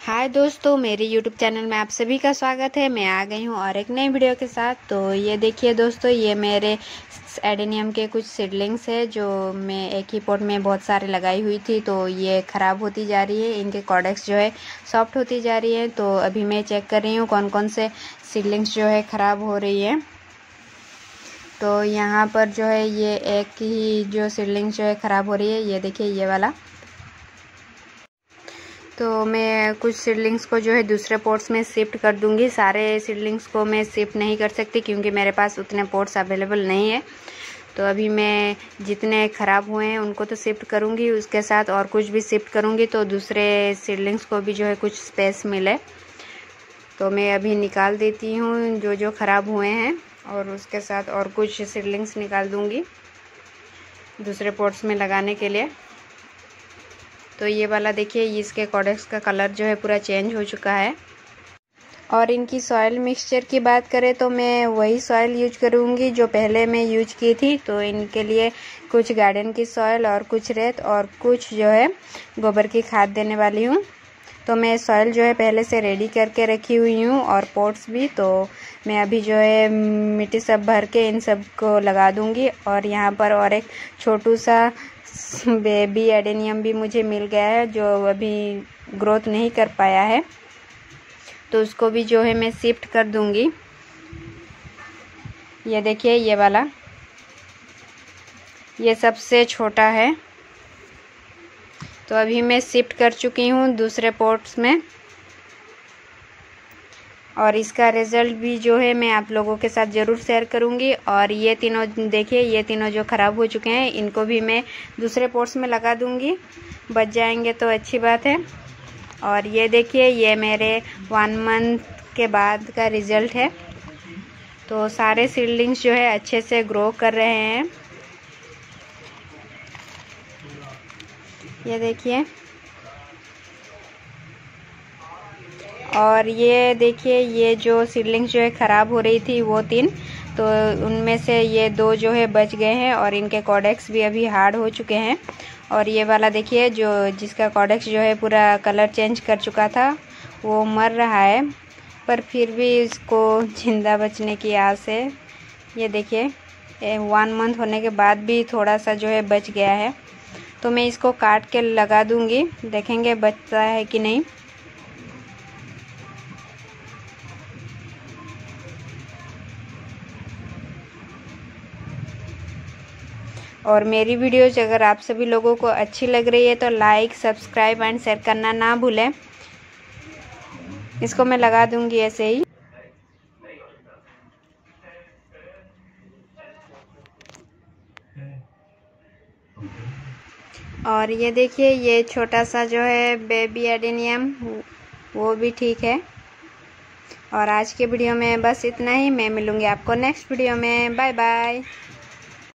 हाय दोस्तों, मेरे YouTube channel में आप सभी का स्वागत है। मैं आ गई हूँ और एक नई वीडियो के साथ। तो ये देखिए दोस्तों, ये मेरे एडेनियम के कुछ सीडलिंग्स है जो मैं एक ही पॉट में बहुत सारे लगाई हुई थी। तो ये ख़राब होती जा रही है, इनके कॉर्डेक्स जो है सॉफ्ट होती जा रही है। तो अभी मैं चेक कर रही हूँ कौन कौन से सीडलिंग्स जो है ख़राब हो रही है। तो यहाँ पर जो है ये एक ही जो सीडलिंग्स जो है ख़राब हो रही है, ये देखिए ये वाला। तो मैं कुछ सीडलिंग्स को जो है दूसरे पॉट्स में शिफ्ट कर दूंगी। सारे सीडलिंग्स को मैं शिफ्ट नहीं कर सकती क्योंकि मेरे पास उतने पॉट्स अवेलेबल नहीं है। तो अभी मैं जितने ख़राब हुए हैं उनको तो शिफ्ट करूंगी, उसके साथ और कुछ भी शिफ्ट करूंगी तो दूसरे सीडलिंग्स को भी जो है कुछ स्पेस मिले। तो मैं अभी निकाल देती हूँ जो जो ख़राब हुए हैं और उसके साथ और कुछ सीडलिंग्स निकाल दूँगी दूसरे पॉट्स में लगाने के लिए। तो ये वाला देखिए, इसके कॉर्डेक्स का कलर जो है पूरा चेंज हो चुका है। और इनकी सॉइल मिक्सचर की बात करें तो मैं वही सॉइल यूज करूँगी जो पहले मैं यूज की थी। तो इनके लिए कुछ गार्डन की सॉइल और कुछ रेत और कुछ जो है गोबर की खाद देने वाली हूँ। तो मैं सॉइल जो है पहले से रेडी करके रखी हुई हूँ और पॉट्स भी। तो मैं अभी जो है मिट्टी सब भर के इन सब को लगा दूँगी। और यहाँ पर और एक छोटू सा बेबी एडेनियम भी मुझे मिल गया है जो अभी ग्रोथ नहीं कर पाया है, तो उसको भी जो है मैं शिफ्ट कर दूंगी। ये देखिए ये वाला, ये सबसे छोटा है। तो अभी मैं शिफ्ट कर चुकी हूँ दूसरे पॉट्स में और इसका रिज़ल्ट भी जो है मैं आप लोगों के साथ ज़रूर शेयर करूँगी। और ये तीनों देखिए, ये तीनों जो ख़राब हो चुके हैं इनको भी मैं दूसरे पॉट्स में लगा दूँगी। बच जाएंगे तो अच्छी बात है। और ये देखिए, ये मेरे 1 मंथ के बाद का रिज़ल्ट है। तो सारे सीडलिंग्स जो है अच्छे से ग्रो कर रहे हैं। ये देखिए, और ये देखिए ये जो सीडलिंग्स जो है ख़राब हो रही थी वो 3, तो उनमें से ये 2 जो है बच गए हैं और इनके कॉर्डेक्स भी अभी हार्ड हो चुके हैं। और ये वाला देखिए जो जिसका कॉर्डेक्स जो है पूरा कलर चेंज कर चुका था वो मर रहा है, पर फिर भी इसको जिंदा बचने की आस है। ये देखिए 1 मंथ होने के बाद भी थोड़ा सा जो है बच गया है। तो मैं इसको काट के लगा दूंगी, देखेंगे बचता है कि नहीं। और मेरी वीडियोज अगर आप सभी लोगों को अच्छी लग रही है तो लाइक, सब्सक्राइब एंड शेयर करना ना भूलें। इसको मैं लगा दूंगी ऐसे ही। और ये देखिए ये छोटा सा जो है बेबी एडेनियम वो भी ठीक है। और आज के वीडियो में बस इतना ही। मैं मिलूंगी आपको नेक्स्ट वीडियो में। Bye bye.